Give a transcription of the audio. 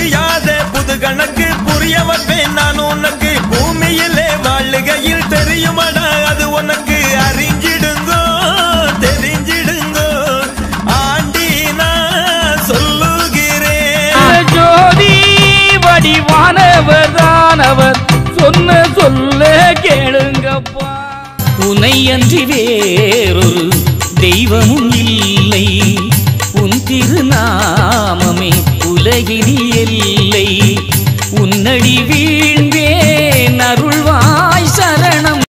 புரியாத புது கணக்கு புரிய வைப்பேன் நான் உனக்கு பூமியிலே வாழுகையில் தெரியுமடா அது உனக்கு அறிஞ்சிடுங்கோ தெரிஞ்சிடுங்கோ ஆண்டி நான் சொல்லுகிறேன் ஜோதி வடிவானவர்தானவர் சொன்ன சொல்ல கேளுங்கப்பா உன்னை அன்றி வேறொரு தெய்வமும் இல்லை உன் திருநாமமே உலகினில்